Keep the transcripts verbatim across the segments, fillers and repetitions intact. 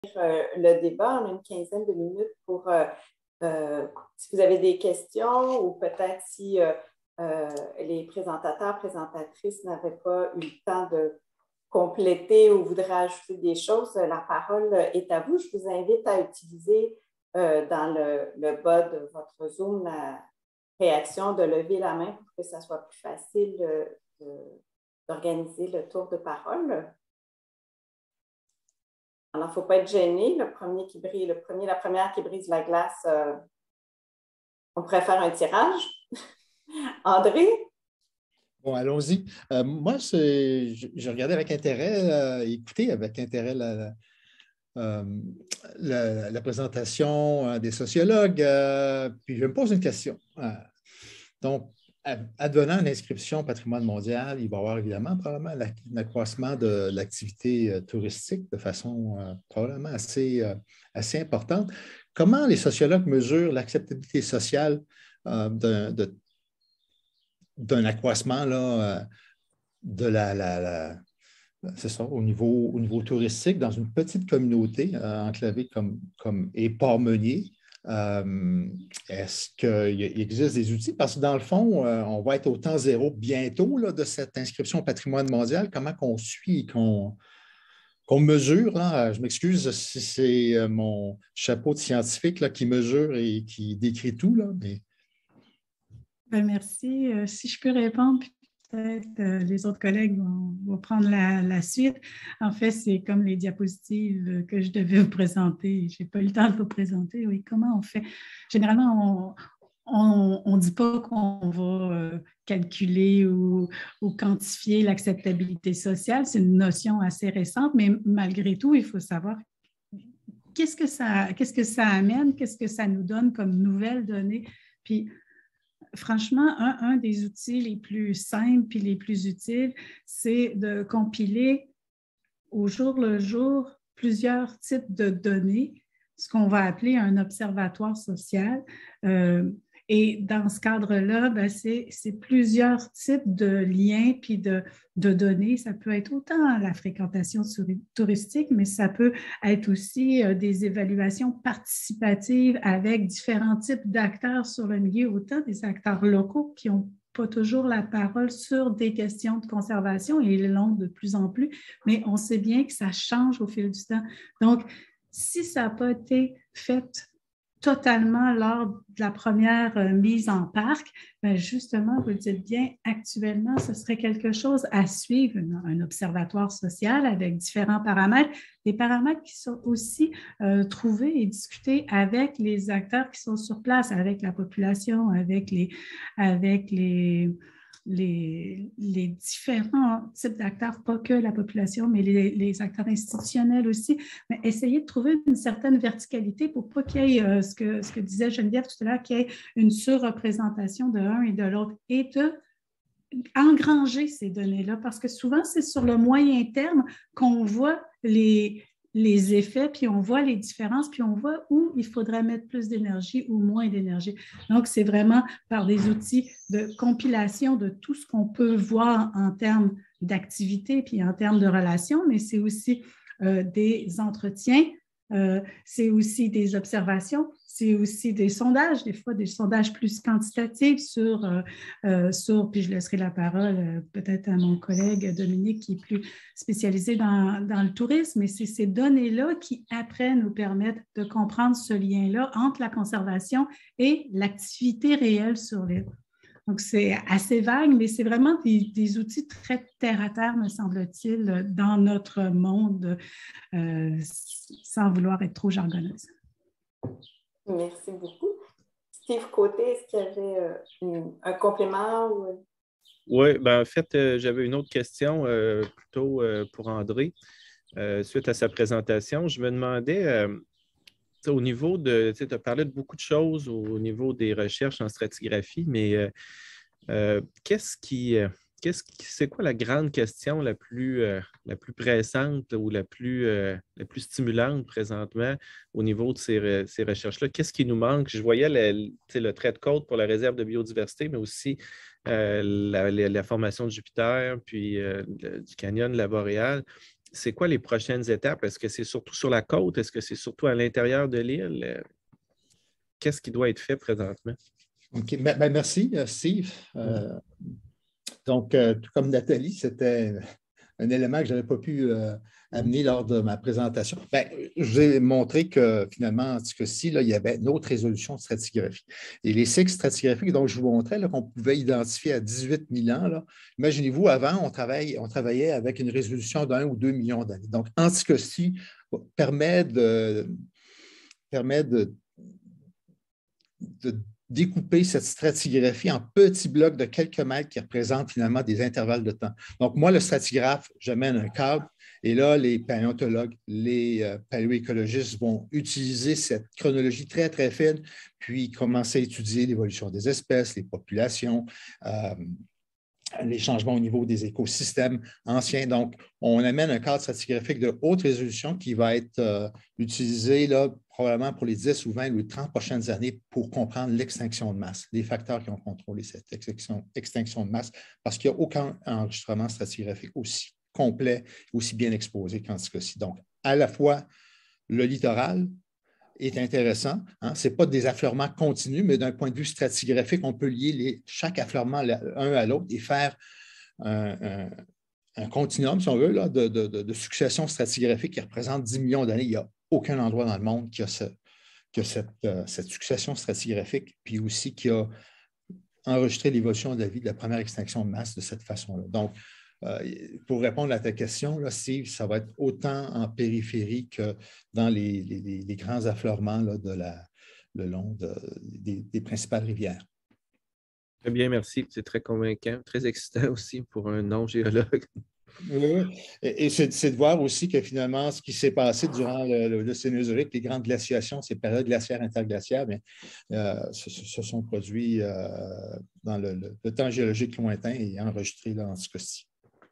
euh, le débat. On a une quinzaine de minutes pour, euh, euh, si vous avez des questions ou peut-être si euh, euh, les présentateurs, présentatrices n'avaient pas eu le temps de compléter ou voudraient ajouter des choses, la parole est à vous. Je vous invite à utiliser euh, dans le, le bas de votre Zoom la réaction de lever la main pour que ça soit plus facile de, de, d'organiser le tour de parole. Alors, il ne faut pas être gêné. Le premier qui brille, le premier, la première qui brise la glace, euh, on pourrait faire un tirage. André? Bon, allons-y. Euh, moi, je, je regardais avec intérêt, euh, écouté avec intérêt la, la, euh, la, la présentation euh, des sociologues. Euh, puis je me pose une question. Euh, donc, advenant l'inscription au patrimoine mondial, il va y avoir évidemment probablement un accroissement de l'activité touristique de façon euh, probablement assez, euh, assez importante. Comment les sociologues mesurent l'acceptabilité sociale euh, d'un, de, d'un accroissement là, de la, la, la c'est ça, au niveau, au niveau touristique, dans une petite communauté euh, enclavée comme, comme et Port-Meunier? Euh, est-ce qu'il existe des outils? Parce que dans le fond, euh, on va être au temps zéro bientôt là, de cette inscription au patrimoine mondial. Comment qu'on suit, qu'on, qu'on mesure? Hein? Je m'excuse si c'est mon chapeau de scientifique là, qui mesure et qui décrit tout, là, mais... Ben, merci. Euh, si je peux répondre, puis peut-être euh, les autres collègues vont, vont prendre la, la suite. En fait, c'est comme les diapositives que je devais vous présenter. Je n'ai pas eu le temps de vous présenter. Oui, comment on fait? Généralement, on ne dit pas qu'on va euh, calculer ou, ou quantifier l'acceptabilité sociale. C'est une notion assez récente, mais malgré tout, il faut savoir qu'est-ce que ça, qu'est-ce que ça amène, qu'est-ce que ça nous donne comme nouvelles données. Puis, franchement, un, un des outils les plus simples et les plus utiles, c'est de compiler au jour le jour plusieurs types de données, ce qu'on va appeler un observatoire social. Euh, et dans ce cadre-là, ben c'est, c'est plusieurs types de liens puis de, de données. Ça peut être autant la fréquentation touristique, mais ça peut être aussi des évaluations participatives avec différents types d'acteurs sur le milieu, autant des acteurs locaux qui ont pas toujours la parole sur des questions de conservation et ils l'ont de plus en plus, mais on sait bien que ça change au fil du temps. Donc, si ça n'a pas été fait totalement lors de la première euh, mise en parc, bien justement, vous le dites bien, actuellement, ce serait quelque chose à suivre, un, un observatoire social avec différents paramètres, des paramètres qui sont aussi euh, trouvés et discutés avec les acteurs qui sont sur place, avec la population, avec les, avec les, les, les différents types d'acteurs, pas que la population, mais les, les acteurs institutionnels aussi, mais essayer de trouver une certaine verticalité pour pas qu'il y ait, euh, ce, que, ce que disait Geneviève tout à l'heure, qu'il y ait une surreprésentation de l'un et de l'autre, et de engranger ces données-là, parce que souvent, c'est sur le moyen terme qu'on voit les, les effets, puis on voit les différences, puis on voit où il faudrait mettre plus d'énergie ou moins d'énergie. Donc, c'est vraiment par des outils de compilation de tout ce qu'on peut voir en termes d'activité, puis en termes de relations, mais c'est aussi euh, des entretiens, euh, c'est aussi des observations, c'est aussi des sondages, des fois des sondages plus quantitatifs sur, euh, euh, sur puis je laisserai la parole euh, peut-être à mon collègue Dominique qui est plus spécialisé dans, dans le tourisme, mais c'est ces données-là qui, après, nous permettent de comprendre ce lien-là entre la conservation et l'activité réelle sur l'île. Donc, c'est assez vague, mais c'est vraiment des, des outils très terre-à-terre, me semble-t-il, dans notre monde, euh, sans vouloir être trop jargonneuse. Merci beaucoup. Steve Côté, est-ce qu'il y avait euh, un complément? Ou... Oui, ben en fait, euh, j'avais une autre question euh, plutôt euh, pour André. Euh, suite à sa présentation, je me demandais, euh, au niveau de, tu as parlé de beaucoup de choses au niveau des recherches en stratigraphie, mais euh, euh, qu'est-ce qui, euh, qu'est-ce qui, c'est quoi la grande question la plus, euh, la plus pressante ou la plus, euh, la plus stimulante présentement au niveau de ces, ces recherches-là? Qu'est-ce qui nous manque? Je voyais le, le trait de côte pour la réserve de biodiversité, mais aussi euh, la, la, la formation de Jupiter, puis euh, le, du canyon de la Boréale. c'est quoi les prochaines étapes? Est-ce que c'est surtout sur la côte? Est-ce que c'est surtout à l'intérieur de l'île? Qu'est-ce qui doit être fait présentement? OK. Ben, ben, merci, Steve. Euh, donc, euh, tout comme Nathalie, c'était un élément que je n'avais pas pu euh, amener lors de ma présentation. Ben, je vous ai montré que finalement, en Anticosti, il y avait une autre résolution de stratigraphie. Et les cycles stratigraphiques dont je vous montrais, qu'on pouvait identifier à dix-huit mille ans, là, imaginez-vous, avant, on, travaille, on travaillait avec une résolution d'un ou deux millions d'années. Donc, Anticosti permet de, permet de, de découper cette stratigraphie en petits blocs de quelques mètres qui représentent finalement des intervalles de temps. Donc, moi, le stratigraphe, j'amène un câble et là, les paléontologues, les euh, paléoécologistes vont utiliser cette chronologie très, très fine, puis commencer à étudier l'évolution des espèces, les populations, euh, les changements au niveau des écosystèmes anciens. Donc, on amène un cadre stratigraphique de haute résolution qui va être euh, utilisé là, probablement pour les dix ou vingt ou trente prochaines années pour comprendre l'extinction de masse, les facteurs qui ont contrôlé cette extinction, extinction de masse, parce qu'il n'y a aucun enregistrement stratigraphique aussi complet, aussi bien exposé qu'Anticosti. Donc, à la fois le littoral est intéressant. Hein? Ce n'est pas des affleurements continus, mais d'un point de vue stratigraphique, on peut lier les, chaque affleurement l'un à l'autre et faire un, un, un continuum, si on veut, là, de, de, de succession stratigraphique qui représente dix millions d'années. Il n'y a aucun endroit dans le monde qui a, ce, qui a cette, euh, cette succession stratigraphique, puis aussi qui a enregistré l'évolution de la vie de la première extinction de masse de cette façon-là. Donc, Euh, pour répondre à ta question, là, Steve, ça va être autant en périphérie que dans les, les, les grands affleurements là, de la, le long de, des, des principales rivières. Très bien, merci. C'est très convaincant, très excitant aussi pour un non-géologue. Oui, oui. Et, et c'est de voir aussi que finalement, ce qui s'est passé durant le, le, le Cénozoïque, les grandes glaciations, ces périodes glaciaires interglaciaires, bien, euh, se, se sont produits euh, dans le, le, le temps géologique lointain et enregistrés là, en Anticosti.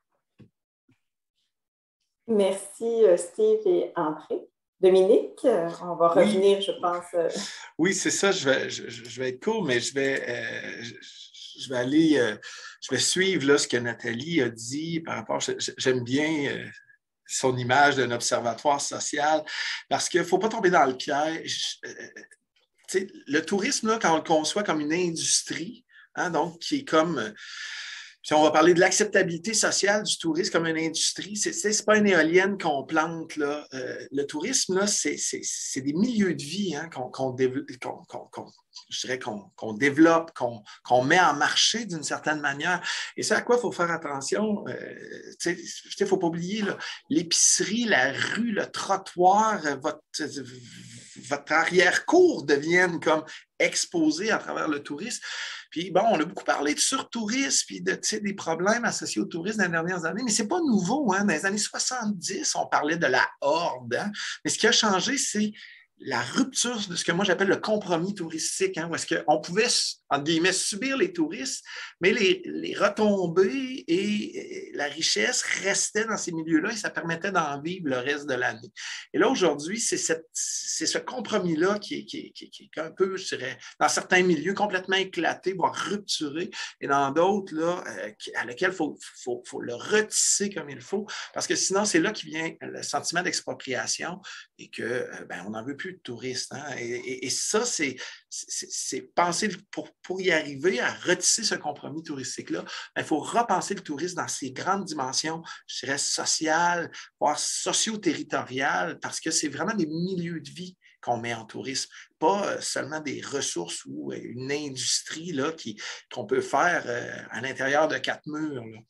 Merci, Steve et André. Dominique, on va revenir, oui. je pense. Oui, c'est ça. Je vais, je, je vais être court, mais je vais, euh, je, je vais aller, euh, je vais suivre là, ce que Nathalie a dit par rapport. J'aime bien euh, son image d'un observatoire social parce qu'il ne faut pas tomber dans le piège. Euh, le tourisme, là, quand on le conçoit comme une industrie, hein, donc qui est comme. Si on va parler de l'acceptabilité sociale du tourisme comme une industrie, ce n'est pas une éolienne qu'on plante. Là. Euh, le tourisme, c'est des milieux de vie hein, qu'on qu'on qu'on, qu'on, je dirais qu'on qu'on développe, qu'on qu'on met en marché d'une certaine manière. Et c'est à quoi il faut faire attention. Euh, il ne faut pas oublier l'épicerie, la rue, le trottoir, votre, votre arrière-cour deviennent comme exposés à travers le tourisme. Puis bon, on a beaucoup parlé de surtourisme puis de, des problèmes associés au tourisme dans les dernières années, mais ce n'est pas nouveau. Hein? Dans les années soixante-dix, on parlait de la horde. Hein? Mais ce qui a changé, c'est la rupture de ce que moi j'appelle le compromis touristique, hein, où est-ce qu'on pouvait, entre guillemets, subir les touristes, mais les, les retombées et la richesse restaient dans ces milieux-là et ça permettait d'en vivre le reste de l'année. Et là, aujourd'hui, c'est ce compromis-là qui est, qui, qui, qui est un peu, je dirais, dans certains milieux, complètement éclaté, voire rupturé, et dans d'autres, là, euh, à lesquels il faut, faut, faut le retisser comme il faut, parce que sinon, c'est là qu'il vient le sentiment d'expropriation et qu'on euh, ben, n'en veut plus de touristes. Hein? Et, et, et ça, c'est penser pour, pour y arriver à retisser ce compromis touristique-là, il faut repenser le tourisme dans ses grandes dimensions, je dirais sociales, voire socio-territoriales, parce que c'est vraiment des milieux de vie qu'on met en tourisme, pas seulement des ressources ou une industrie là, qui, qu'on peut faire à l'intérieur de quatre murs. Là.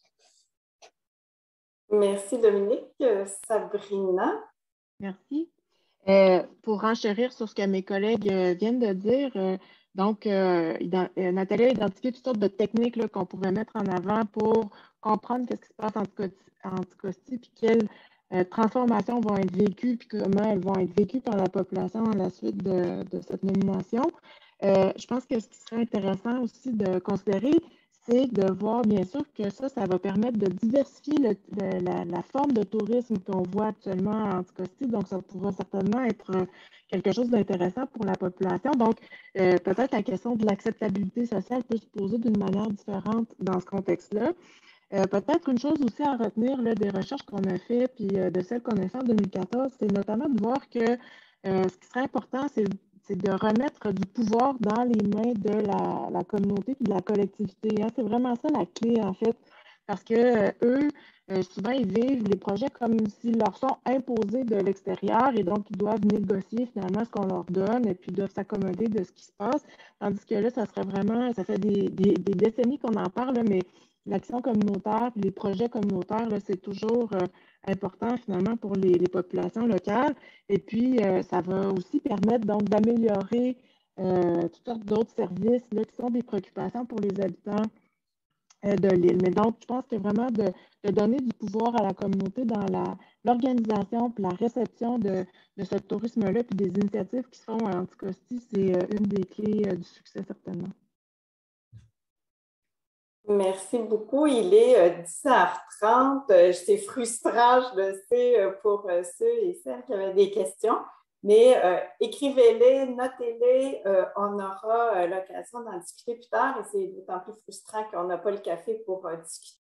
Merci Dominique. Sabrina? Merci. Euh, pour renchérir sur ce que mes collègues euh, viennent de dire, euh, donc euh, Nathalie a identifié toutes sortes de techniques qu'on pouvait mettre en avant pour comprendre ce qui se passe en Anticosti, puis quelles euh, transformations vont être vécues, puis comment elles vont être vécues par la population à la suite de, de cette nomination. Euh, je pense que ce qui serait intéressant aussi de considérer, c'est de voir bien sûr que ça, ça va permettre de diversifier le, le, la, la forme de tourisme qu'on voit actuellement en Anticosti. Donc, ça pourra certainement être quelque chose d'intéressant pour la population. Donc, euh, peut-être la question de l'acceptabilité sociale peut se poser d'une manière différente dans ce contexte-là. Euh, peut-être une chose aussi à retenir là, des recherches qu'on a faites, puis euh, de celles qu'on a faites en deux mille quatorze, c'est notamment de voir que euh, ce qui serait important, c'est c'est de remettre du pouvoir dans les mains de la, la communauté et de la collectivité. Hein. C'est vraiment ça la clé, en fait, parce que euh, eux, euh, souvent, ils vivent les projets comme s'ils leur sont imposés de l'extérieur et donc ils doivent négocier finalement ce qu'on leur donne et puis ils doivent s'accommoder de ce qui se passe. Tandis que là, ça serait vraiment, ça fait des, des, des décennies qu'on en parle, là, mais l'action communautaire, les projets communautaires, c'est toujours euh, important finalement pour les, les populations locales. Et puis, euh, ça va aussi permettre donc d'améliorer euh, toutes sortes d'autres services là, qui sont des préoccupations pour les habitants euh, de l'île. Mais donc, je pense que vraiment de, de donner du pouvoir à la communauté dans l'organisation et la réception de, de ce tourisme-là, puis des initiatives qui se font en Anticosti, c'est euh, une des clés euh, du succès, certainement. Merci beaucoup. Il est euh, dix heures trente. Euh, c'est frustrant, je le sais, euh, pour euh, ceux et celles qui avaient des questions, mais euh, écrivez-les, notez-les. Euh, on aura euh, l'occasion d'en discuter plus tard et c'est d'autant plus frustrant qu'on n'a pas le café pour euh, discuter